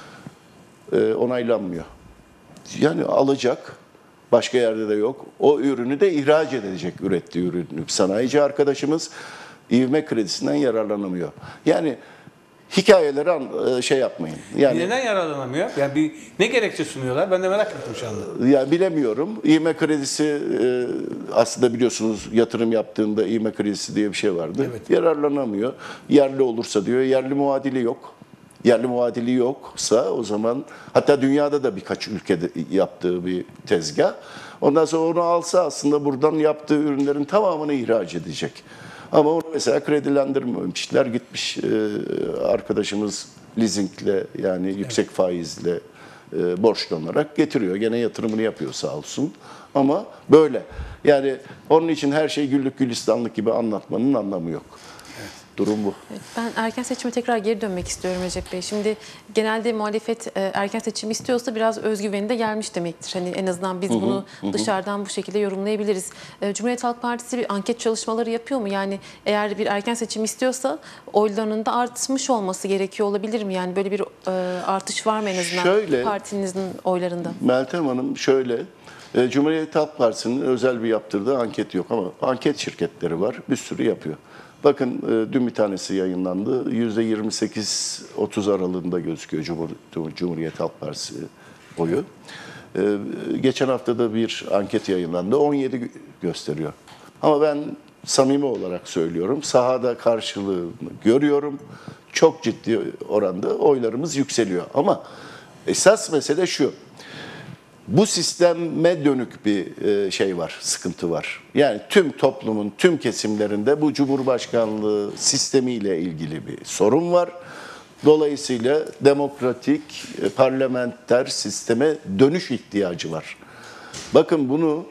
Ee, onaylanmıyor. Yani alacak, başka yerde de yok. O ürünü de ihraç edecek, ürettiği ürünü. Sanayici arkadaşımız ivme kredisinden yararlanamıyor. Yani hikayeleri an- şey yapmayın. Yani Neden yararlanamıyor? Yani bir ne gerekçe sunuyorlar? Ben de merak ettim şu anda. ya bilemiyorum. İvme kredisi e, aslında biliyorsunuz yatırım yaptığında ivme kredisi diye bir şey vardı. Evet. Yararlanamıyor. Yerli olursa diyor. Yerli muadili yok. Yerli muadili yoksa o zaman hatta dünyada da birkaç ülkede yaptığı bir tezgah. Ondan sonra onu alsa aslında buradan yaptığı ürünlerin tamamını ihraç edecek. Ama onu mesela kredilendirmemişler. Gitmiş e, arkadaşımız leasingle yani yüksek faizle e, borçlanarak getiriyor. Gene yatırımını yapıyor sağ olsun. Ama böyle. Yani onun için her şey güllük gülistanlık gibi anlatmanın anlamı yok. Durum bu. Evet, ben erken seçime tekrar geri dönmek istiyorum Recep Bey. Şimdi genelde muhalefet e, erken seçim istiyorsa biraz özgüveni de gelmiş demektir. Hani en azından biz bunu dışarıdan bu şekilde yorumlayabiliriz. E, Cumhuriyet Halk Partisi bir anket çalışmaları yapıyor mu? Yani eğer bir erken seçim istiyorsa oylarının da artmış olması gerekiyor olabilir mi? Yani böyle bir e, artış var mı en azından Şöyle- partinizin oylarında? Meltem Hanım şöyle, e, Cumhuriyet Halk Partisi'nin özel bir yaptırdığı anket yok ama anket şirketleri var, bir sürü yapıyor. Bakın e, dün bir tanesi yayınlandı, yüzde yirmi sekiz otuz aralığında gözüküyor Cumhur- Cumhuriyet Halk Partisi oyu. E, Geçen hafta da bir anket yayınlandı, on yedi gösteriyor. Ama ben samimi olarak söylüyorum, sahada karşılığını görüyorum. Çok ciddi oranda oylarımız yükseliyor. Ama esas mesele şu. Bu sisteme dönük bir e, şey var, sıkıntı var. Yani tüm toplumun tüm kesimlerinde bu Cumhurbaşkanlığı sistemiyle ilgili bir sorun var. Dolayısıyla demokratik, e, parlamenter sisteme dönüş ihtiyacı var. Bakın bunu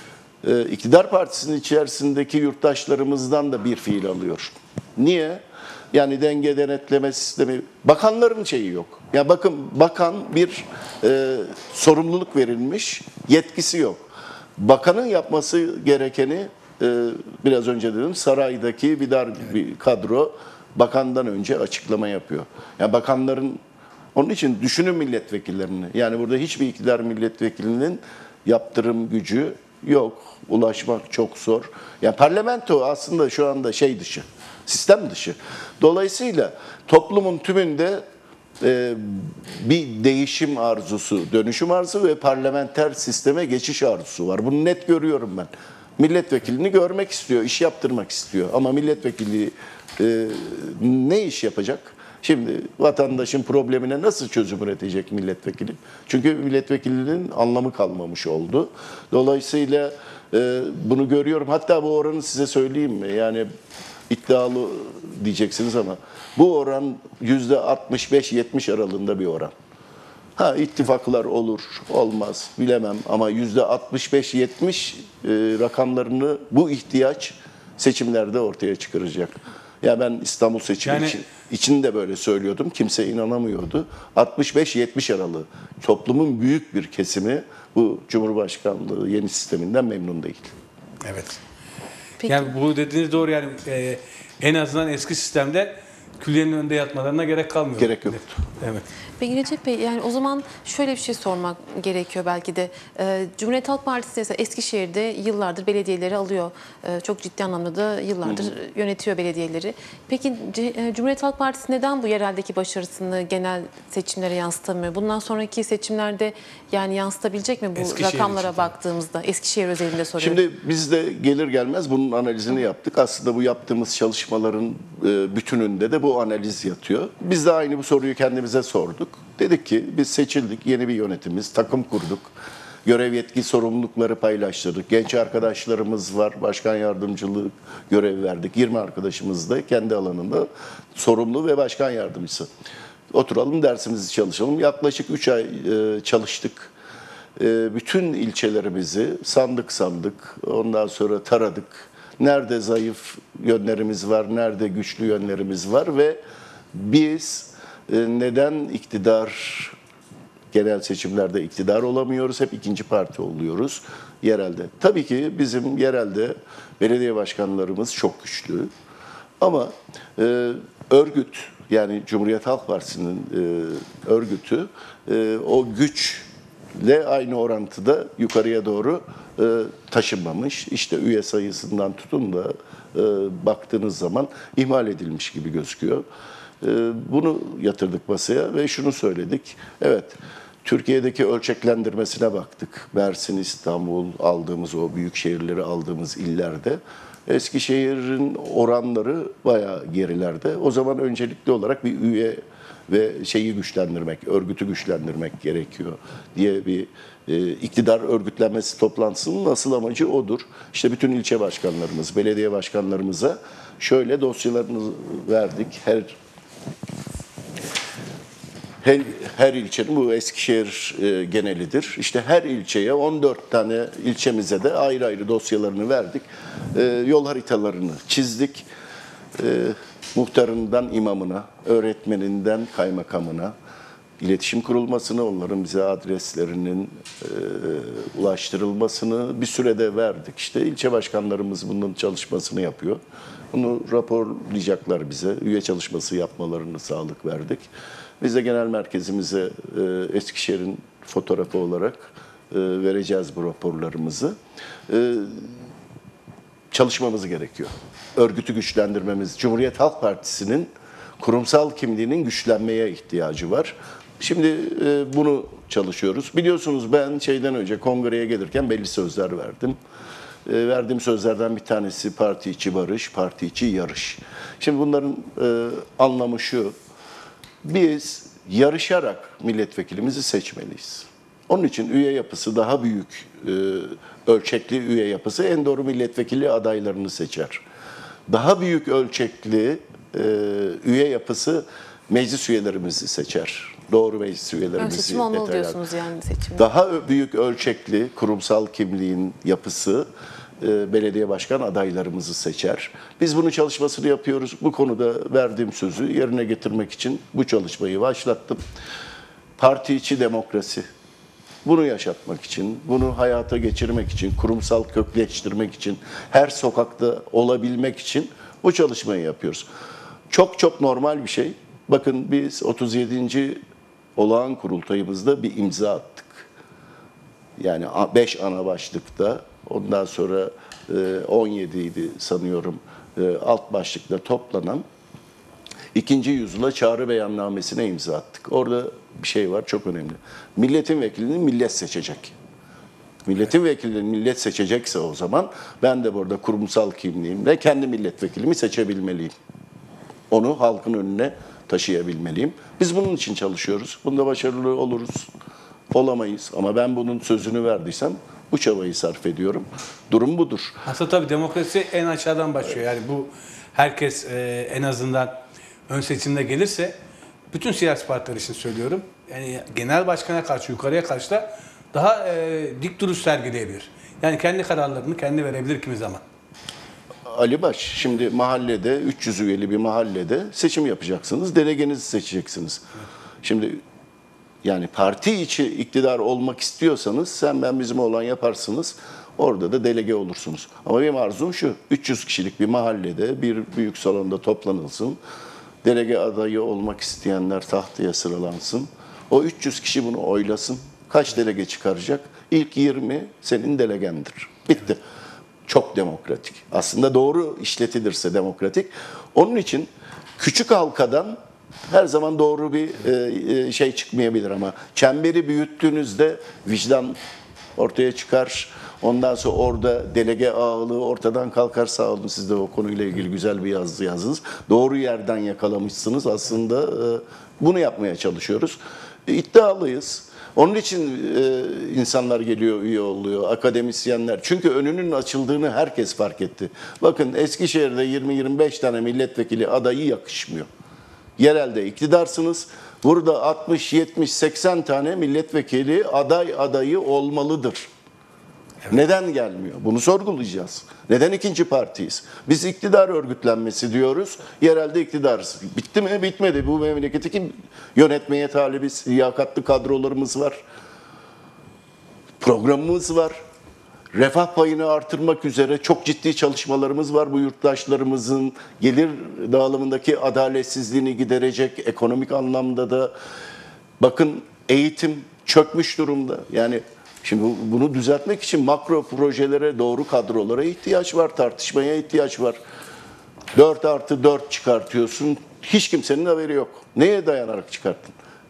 e, iktidar partisinin içerisindeki yurttaşlarımızdan da bir fiil alıyor. Niye? Yani denge denetleme sistemi, bakanların şeyi yok. Ya bakın bakan bir e, sorumluluk verilmiş, yetkisi yok. Bakanın yapması gerekeni e, biraz önce dedim saraydaki bir dar bir kadro bakandan önce açıklama yapıyor. Yani bakanların onun için düşünün milletvekillerini. Yani burada hiçbir iktidar milletvekilinin yaptırım gücü yok. Ulaşmak çok zor. Yani parlamento aslında şu anda şey dışı, sistem dışı. Dolayısıyla toplumun tümünde e, bir değişim arzusu, dönüşüm arzusu ve parlamenter sisteme geçiş arzusu var. Bunu net görüyorum ben. Milletvekilini görmek istiyor, iş yaptırmak istiyor. Ama milletvekili e, ne iş yapacak? Şimdi vatandaşın problemine nasıl çözüm üretecek milletvekili? Çünkü milletvekilinin anlamı kalmamış oldu. Dolayısıyla e, bunu görüyorum. Hatta bu oranı size söyleyeyim mi? Yani iddialı diyeceksiniz ama bu oran yüzde altmış beş yetmiş aralığında bir oran. Ha ittifaklar olur, olmaz bilemem ama yüzde altmış beş yetmiş e, rakamlarını bu ihtiyaç seçimlerde ortaya çıkaracak. Ya ben İstanbul seçimi Yani- için, için de böyle söylüyordum. Kimse inanamıyordu. altmış beş yetmiş aralığı. Toplumun büyük bir kesimi bu Cumhurbaşkanlığı yeni sisteminden memnun değil. Evet. Peki. Yani bu dediğiniz doğru yani e, en azından eski sistemde külliyenin önünde yatmalarına gerek kalmıyor. Gerek yoktu. Evet. Peki Recep Bey, yani o zaman şöyle bir şey sormak gerekiyor belki de. Ee, Cumhuriyet Halk Partisi mesela Eskişehir'de yıllardır belediyeleri alıyor. Ee, çok ciddi anlamda da yıllardır yönetiyor belediyeleri. Peki C- e, Cumhuriyet Halk Partisi neden bu yereldeki başarısını genel seçimlere yansıtamıyor? Bundan sonraki seçimlerde yani yansıtabilecek mi bu Eskişehir rakamlara için. baktığımızda? Eskişehir özelinde soruyorum. Şimdi biz de gelir gelmez bunun analizini yaptık. Aslında bu yaptığımız çalışmaların e, bütününde de bu analiz yatıyor. Biz de aynı bu soruyu kendimize sorduk. Dedik ki biz seçildik, yeni bir yönetimiz, takım kurduk. Görev yetki sorumlulukları paylaştırdık. Genç arkadaşlarımız var, başkan yardımcılığı görev verdik. yirmi arkadaşımız da kendi alanında sorumlu ve başkan yardımcısı. Oturalım dersimizi çalışalım. Yaklaşık üç ay e, çalıştık. E, bütün ilçelerimizi sandık sandık, ondan sonra taradık. Nerede zayıf yönlerimiz var, nerede güçlü yönlerimiz var ve biz e, neden iktidar, genel seçimlerde iktidar olamıyoruz, hep ikinci parti oluyoruz yerelde. Tabii ki bizim yerelde belediye başkanlarımız çok güçlü ama e, örgüt, yani Cumhuriyet Halk Partisi'nin e, örgütü e, o güç ile aynı orantıda yukarıya doğru e, taşınmamış. İşte üye sayısından tutun da e, baktığınız zaman ihmal edilmiş gibi gözüküyor. E, bunu yatırdık masaya ve şunu söyledik. Evet, Türkiye'deki ölçeklendirmesine baktık. Mersin, İstanbul aldığımız o büyük şehirleri aldığımız illerde Eskişehir'in oranları bayağı gerilerde. O zaman öncelikli olarak bir üye ve şeyi güçlendirmek, örgütü güçlendirmek gerekiyor diye bir e, iktidar örgütlenmesi toplantısının asıl amacı odur. İşte bütün ilçe başkanlarımız, belediye başkanlarımıza şöyle dosyalarını verdik. Her her, her ilçenin, bu Eskişehir e, genelidir. İşte her ilçeye, on dört tane ilçemize de ayrı ayrı dosyalarını verdik. E, yol haritalarını çizdik. E, muhtarından imamına, öğretmeninden kaymakamına, iletişim kurulmasını, onların bize adreslerinin e, ulaştırılmasını bir sürede verdik. İşte ilçe başkanlarımız bunun çalışmasını yapıyor. Bunu raporlayacaklar bize. Üye çalışması yapmalarını sağlık verdik. Biz de genel merkezimize e, Eskişehir'in fotoğrafı olarak e, vereceğiz bu raporlarımızı. E, çalışmamız gerekiyor. Örgütü güçlendirmemiz, Cumhuriyet Halk Partisi'nin kurumsal kimliğinin güçlenmeye ihtiyacı var. Şimdi e, bunu çalışıyoruz. Biliyorsunuz ben şeyden önce kongreye gelirken belli sözler verdim. E, verdiğim sözlerden bir tanesi parti içi barış, parti içi yarış. Şimdi bunların e, anlamı şu: biz yarışarak milletvekilimizi seçmeliyiz. Onun için üye yapısı daha büyük, e, ölçekli üye yapısı en doğru milletvekili adaylarını seçer. Daha büyük ölçekli e, üye yapısı meclis üyelerimizi seçer. Doğru meclis Ön üyelerimizi seçim olmalı yeterli. diyorsunuz yani seçimde. Daha büyük ölçekli kurumsal kimliğin yapısı e, belediye başkan adaylarımızı seçer. Biz bunun çalışmasını yapıyoruz. Bu konuda verdiğim sözü yerine getirmek için bu çalışmayı başlattım. Parti içi demokrasi. Bunu yaşatmak için, bunu hayata geçirmek için, kurumsal kökleştirmek için, her sokakta olabilmek için bu çalışmayı yapıyoruz. Çok çok normal bir şey. Bakın biz otuz yedinci olağan kurultayımızda bir imza attık. Yani beş ana başlıkta, ondan sonra on yedi idi sanıyorum alt başlıkta toplanan ikinci yüzyıla çağrı beyannamesine imza attık. Orada bir şey var çok önemli. Milletin vekilini millet seçecek. Milletin vekilini millet seçecekse o zaman ben de burada kurumsal kimliğimle kendi milletvekilimi seçebilmeliyim. Onu halkın önüne taşıyabilmeliyim. Biz bunun için çalışıyoruz. Bunda başarılı oluruz, olamayız. Ama ben bunun sözünü verdiysem bu çabayı sarf ediyorum. Durum budur. Aslında tabii demokrasi en aşağıdan başlıyor. Yani bu herkes e, en azından ön seçimde gelirse, bütün siyasi partiler için söylüyorum, yani genel başkana karşı, yukarıya karşı da daha e, dik duruş sergileyebilir. Yani kendi kararlarını kendi verebilir kimi zaman. Ali Baş, şimdi mahallede, üç yüz üyeli bir mahallede seçim yapacaksınız, delegenizi seçeceksiniz. Şimdi yani parti içi iktidar olmak istiyorsanız sen ben bizim olan yaparsınız, orada da delege olursunuz. Ama benim arzum şu, üç yüz kişilik bir mahallede bir büyük salonda toplanılsın, delege adayı olmak isteyenler tahtaya sıralansın, o üç yüz kişi bunu oylasın, kaç delege çıkaracak? İlk yirmi senin delegendir. Bitti. Çok demokratik. Aslında doğru işletilirse demokratik. Onun için küçük halkadan her zaman doğru bir e, şey çıkmayabilir ama çemberi büyüttüğünüzde vicdan ortaya çıkar. Ondan sonra orada delege ağırlığı ortadan kalkar. Sağ olun, siz de o konuyla ilgili güzel bir yazı yazdınız. Doğru yerden yakalamışsınız. Aslında e, bunu yapmaya çalışıyoruz. E, iddialıyız. Onun için e, insanlar geliyor, üye oluyor, akademisyenler. Çünkü önünün açıldığını herkes fark etti. Bakın Eskişehir'de yirmi yirmi beş tane milletvekili adayı yakışmıyor. Yerelde iktidarsınız. Burada altmış, yetmiş, seksen tane milletvekili aday adayı olmalıdır. Evet. Neden gelmiyor? Bunu sorgulayacağız. Neden ikinci partiyiz? Biz iktidar örgütlenmesi diyoruz. Yerelde iktidarız. Bitti mi? Bitmedi. Bu memleketi kim yönetmeye talibiz? Liyakatlı kadrolarımız var. Programımız var. Refah payını artırmak üzere çok ciddi çalışmalarımız var. Bu yurttaşlarımızın gelir dağılımındaki adaletsizliğini giderecek, ekonomik anlamda da bakın eğitim çökmüş durumda. Yani şimdi bu- bunu düzeltmek için makro projelere, doğru kadrolara ihtiyaç var, tartışmaya ihtiyaç var. dört artı dört çıkartıyorsun, hiç kimsenin haberi yok. Neye dayanarak çıkarttın?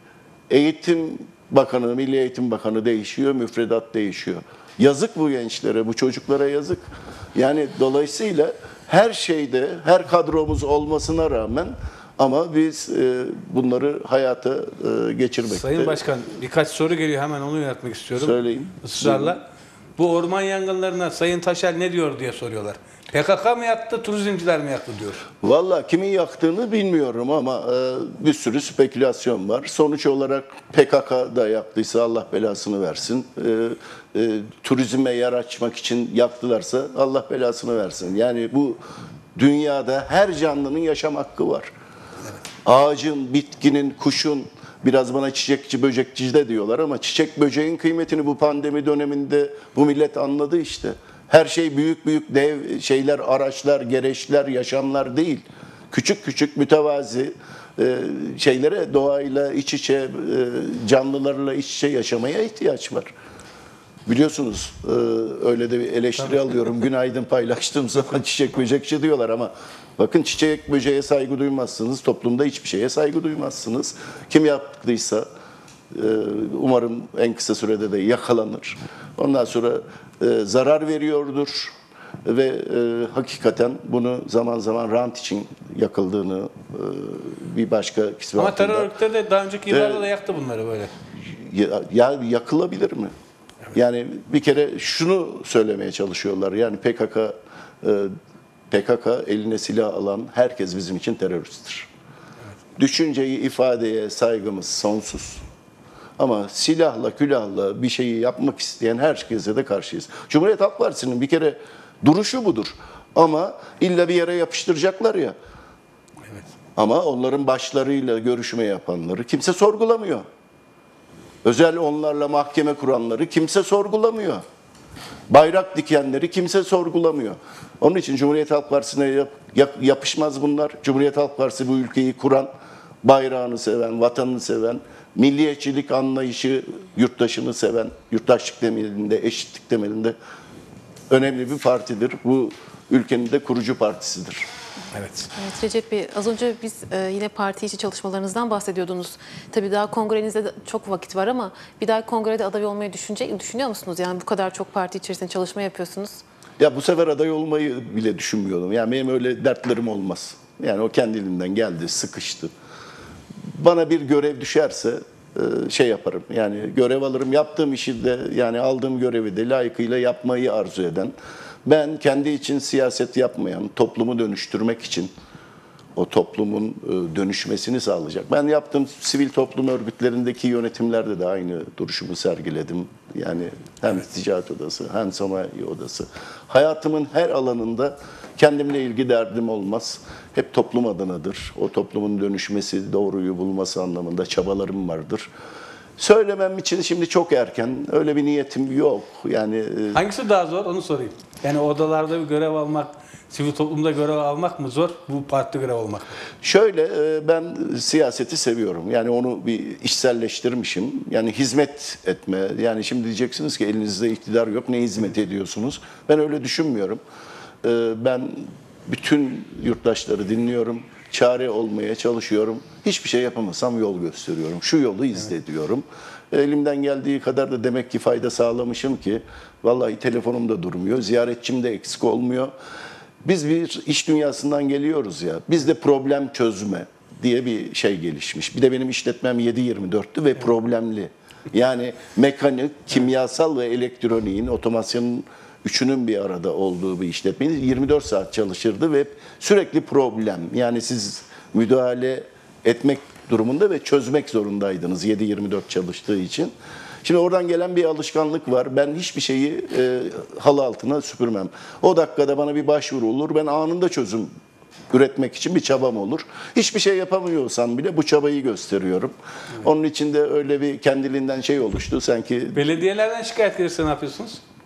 Eğitim Bakanı, Milli Eğitim Bakanı değişiyor, müfredat değişiyor. Yazık bu gençlere, bu çocuklara yazık. Yani dolayısıyla her şeyde, her kadromuz olmasına rağmen ama biz e, bunları hayata e, geçirmekte. Sayın Başkan, birkaç soru geliyor, hemen onu yöneltmek istiyorum. Söyleyin. Israrla. Bu orman yangınlarına Sayın Taşer ne diyor diye soruyorlar. P K K mı yaktı, turizmciler mi yaktı diyor. Valla kimin yaktığını bilmiyorum ama e, bir sürü spekülasyon var. Sonuç olarak P K K da yaktıysa Allah belasını versin. E, e, turizme yer açmak için yaktılarsa Allah belasını versin. Yani bu dünyada her canlının yaşam hakkı var. Ağacın, bitkinin, kuşun, biraz bana çiçekçi, böcekçi de diyorlar ama çiçek böceğin kıymetini bu pandemi döneminde bu millet anladı işte. Her şey büyük büyük dev şeyler, araçlar, gereçler, yaşamlar değil. Küçük küçük mütevazi e, şeylere, doğayla iç içe, e, canlılarla iç içe yaşamaya ihtiyaç var. Biliyorsunuz e, öyle de bir eleştiri alıyorum. Günaydın paylaştığım zaman çiçek böcekçi diyorlar ama bakın çiçek böceğe saygı duymazsınız. Toplumda hiçbir şeye saygı duymazsınız. Kim yaptıysa e, umarım en kısa sürede de yakalanır. Ondan sonra e, zarar veriyordur ve e, hakikaten bunu zaman zaman rant için yakıldığını e, bir başka kısmı Ama hakkında- terör örgütleri de daha önceki yıllarda Evet. da yaktı bunları böyle. Ya, ya yakılabilir mi? Yani bir kere şunu söylemeye çalışıyorlar. Yani P K K e, P K K eline silah alan herkes bizim için teröristtir. Düşünceyi, ifadeye saygımız sonsuz. Ama silahla, külahla bir şeyi yapmak isteyen herkese de karşıyız. Cumhuriyet Halk Partisi'nin bir kere duruşu budur. Ama illa bir yere yapıştıracaklar ya. Ama onların başlarıyla görüşme yapanları kimse sorgulamıyor. Özel onlarla mahkeme kuranları kimse sorgulamıyor. Bayrak dikenleri kimse sorgulamıyor. Onun için Cumhuriyet Halk Partisi'ne yap- yap- yapışmaz bunlar. Cumhuriyet Halk Partisi bu ülkeyi kuran, bayrağını seven, vatanını seven, milliyetçilik anlayışı, yurttaşını seven, yurttaşlık temelinde, eşitlik temelinde önemli bir partidir. Bu ülkenin de kurucu partisidir. Evet. Evet Recep Bey, az önce biz e, yine parti içi çalışmalarınızdan bahsediyordunuz. Tabii daha kongrenizde de çok vakit var ama bir daha kongrede aday olmayı düşünecek, düşünüyor musunuz? Yani bu kadar çok parti içerisinde çalışma yapıyorsunuz. Ya bu sefer aday olmayı bile düşünmüyordum. Yani benim öyle dertlerim olmaz. Yani o kendiliğinden geldi, sıkıştı. Bana bir görev düşerse e, şey yaparım. Yani görev alırım. Yaptığım işi de yani aldığım görevi de layıkıyla yapmayı arzu eden, ben kendi için siyaset yapmayan, toplumu dönüştürmek için o toplumun e, dönüşmesini sağlayacak. Ben yaptığım sivil toplum örgütlerindeki yönetimlerde de aynı duruşumu sergiledim. Yani hem ticaret odası hem sanayi odası. Hayatımın her alanında kendimle ilgili derdim olmaz. Hep toplum adınadır. O toplumun dönüşmesi, doğruyu bulması anlamında çabalarım vardır. Söylemem için şimdi çok erken. Öyle bir niyetim yok. Yani e, Hangisi daha zor onu sorayım. Yani odalarda bir görev almak, sivil toplumda görev almak mı zor, bu parti görev almak mı? şöyle e, ben siyaseti seviyorum. Yani onu bir işselleştirmişim. Yani hizmet etme. Yani şimdi diyeceksiniz ki elinizde iktidar yok. Ne hizmet ediyorsunuz? Ben öyle düşünmüyorum. E, Ben bütün yurttaşları dinliyorum. Çare olmaya çalışıyorum. Hiçbir şey yapamasam yol gösteriyorum. Şu yolu izle diyorum. Elimden geldiği kadar da demek ki fayda sağlamışım ki vallahi telefonum da durmuyor. Ziyaretçim de eksik olmuyor. Biz bir iş dünyasından geliyoruz ya. Bizde problem çözme diye bir şey gelişmiş. Bir de benim işletmem yedi yirmi dörttü ve problemli. Yani mekanik, kimyasal ve elektroniğin, otomasyonun üçünün bir arada olduğu bir işletmeyiz. yirmi dört saat çalışırdı ve sürekli problem. Yani siz müdahale etmek durumunda ve çözmek zorundaydınız yedi yirmi dört çalıştığı için. Şimdi oradan gelen bir alışkanlık var. Ben hiçbir şeyi e, halı altına süpürmem. O dakikada bana bir başvuru olur. Ben anında çözüm üretmek için bir çabam olur. Hiçbir şey yapamıyorsam bile bu çabayı gösteriyorum. Evet. Onun için de öyle bir kendiliğinden şey oluştu sanki. Belediyelerden şikayet gelirse ne yapıyorsunuz?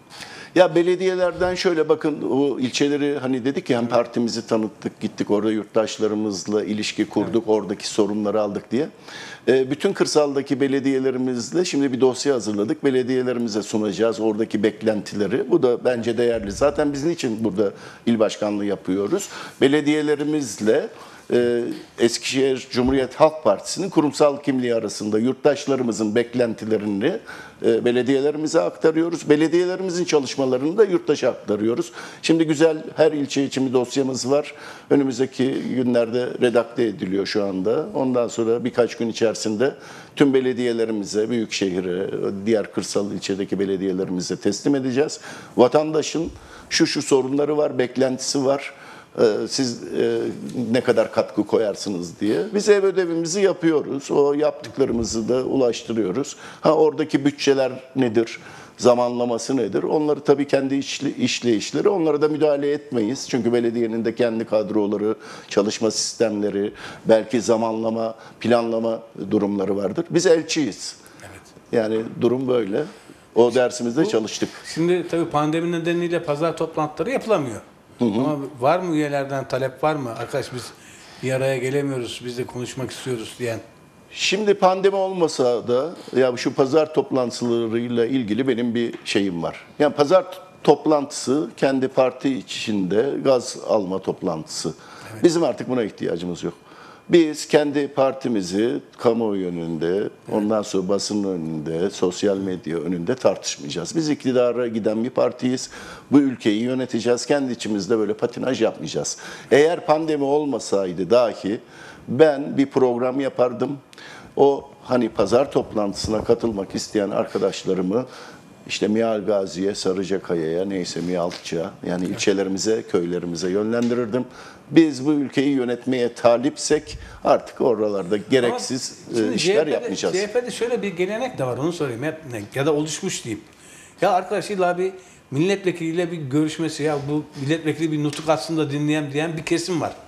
Ya belediyelerden şöyle bakın, o ilçeleri hani dedik ya, hem partimizi tanıttık, gittik orada yurttaşlarımızla ilişki kurduk, evet. Oradaki sorunları aldık diye. E, bütün kırsaldaki belediyelerimizle şimdi bir dosya hazırladık. Belediyelerimize sunacağız oradaki beklentileri. Bu da bence değerli. Zaten biz niçin burada il başkanlığı yapıyoruz? Belediyelerimizle Ee, Eskişehir Cumhuriyet Halk Partisi'nin kurumsal kimliği arasında yurttaşlarımızın beklentilerini e, belediyelerimize aktarıyoruz. Belediyelerimizin çalışmalarını da yurttaşa aktarıyoruz. Şimdi güzel, her ilçe için bir dosyamız var. Önümüzdeki günlerde redakte ediliyor şu anda. Ondan sonra birkaç gün içerisinde tüm belediyelerimize, büyükşehire, diğer kırsal ilçedeki belediyelerimize teslim edeceğiz. Vatandaşın şu şu sorunları var, beklentisi var. Siz e, ne kadar katkı koyarsınız diye. Biz ev ödevimizi yapıyoruz. O yaptıklarımızı da ulaştırıyoruz. Ha, oradaki bütçeler nedir? Zamanlaması nedir? Onları tabii kendi işle, işleyişleri, onlara da müdahale etmeyiz. Çünkü belediyenin de kendi kadroları, çalışma sistemleri, belki zamanlama, planlama durumları vardır. Biz elçiyiz. Evet. Yani durum böyle. O dersimizde Bu, çalıştık. Şimdi tabii pandemi nedeniyle pazar toplantıları yapılamıyor. Hı hı. Ama var mı üyelerden talep var mı? Arkadaş biz bir araya gelemiyoruz, biz de konuşmak istiyoruz diyen. Şimdi pandemi olmasa da ya şu pazar toplantılarıyla ilgili benim bir şeyim var. Yani pazar toplantısı kendi parti içinde gaz alma toplantısı. Evet. Bizim artık buna ihtiyacımız yok. Biz kendi partimizi kamuoyu önünde, evet. Ondan sonra basın önünde, sosyal medya önünde tartışmayacağız. Biz iktidara giden bir partiyiz. Bu ülkeyi yöneteceğiz. Kendi içimizde böyle patinaj yapmayacağız. Eğer pandemi olmasaydı dahi ben bir program yapardım. O hani pazar toplantısına katılmak isteyen arkadaşlarımı İşte Mihal Gazi'ye, Sarıcakaya'ya, neyse Mihalçı'ya, yani ilçelerimize, köylerimize yönlendirirdim. Biz bu ülkeyi yönetmeye talipsek artık oralarda gereksiz işler C H P'de, yapmayacağız. C H P'de şöyle bir gelenek de var, onu sorayım. Hep, ya da oluşmuş diyeyim. Ya arkadaş illa bir milletvekiliyle bir görüşmesi, ya bu milletvekili bir nutuk aslında dinleyen diyen bir kesim var.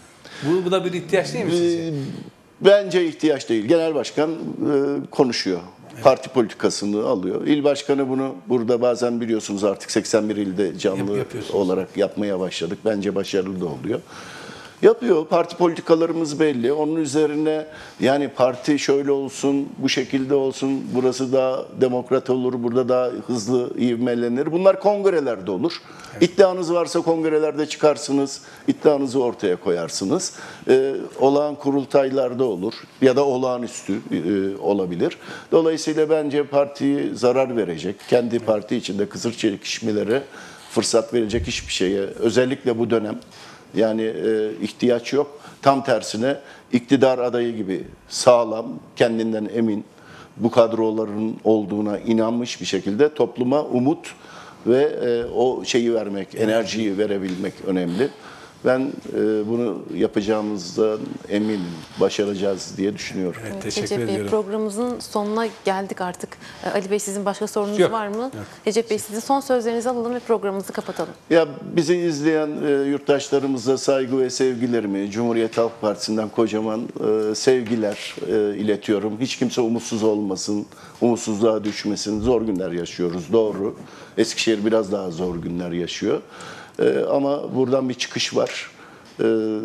Bu, bu da bir ihtiyaç değil mi sizce? Bence ihtiyaç değil. Genel başkan e, konuşuyor. Parti politikasını alıyor. İl başkanı bunu burada bazen biliyorsunuz artık seksen bir ilde canlı Yap, olarak yapmaya başladık. Bence başarılı da oluyor. Yapıyor. Parti politikalarımız belli. Onun üzerine yani parti şöyle olsun, bu şekilde olsun, burası daha demokrat olur, burada daha hızlı ivmelenir. Bunlar kongrelerde olur. Evet. İddianız varsa kongrelerde çıkarsınız, iddianızı ortaya koyarsınız. Ee, olağan kurultaylarda olur ya da olağanüstü e, olabilir. Dolayısıyla bence partiyi zarar verecek, kendi parti içinde kısır çekişmelere fırsat verecek hiçbir şeye, özellikle bu dönem yani e, ihtiyaç yok. Tam tersine iktidar adayı gibi sağlam, kendinden emin, bu kadroların olduğuna inanmış bir şekilde topluma umut ve e, o şeyi vermek, enerjiyi verebilmek önemli. Ben e, bunu yapacağımızdan eminim, başaracağız diye düşünüyorum. Evet, evet, teşekkür Recep Bey, ediyorum. programımızın sonuna geldik artık. Ali Bey, sizin başka sorunuz yok, var mı? Yok. Recep Bey, sizin son sözlerinizi alalım ve programımızı kapatalım. Ya bizi izleyen e, yurttaşlarımıza saygı ve sevgilerimi, Cumhuriyet Halk Partisi'nden kocaman e, sevgiler e, iletiyorum. Hiç kimse umutsuz olmasın, umutsuzluğa düşmesin. Zor günler yaşıyoruz, doğru. Eskişehir biraz daha zor günler yaşıyor. Ee, ama buradan bir çıkış var. Ee,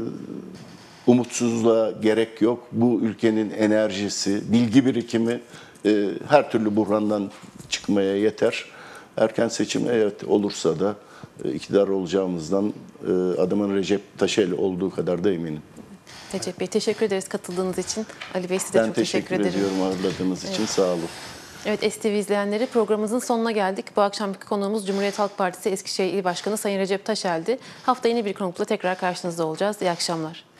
umutsuzluğa gerek yok. Bu ülkenin enerjisi, bilgi birikimi e, her türlü buhrandan çıkmaya yeter. Erken seçim evet olursa da e, iktidar olacağımızdan e, adımın Recep Taşel olduğu kadar da eminim. Recep Bey, teşekkür ederiz katıldığınız için. Ali Bey, size ben çok teşekkür, teşekkür ederim. ediyorum ağırladığınız evet. için. Sağ olun. Evet, S T V izleyenleri, programımızın sonuna geldik. Bu akşamki konuğumuz Cumhuriyet Halk Partisi Eskişehir İl Başkanı Sayın Recep Taşel'di. Hafta yeni bir konukla tekrar karşınızda olacağız. İyi akşamlar.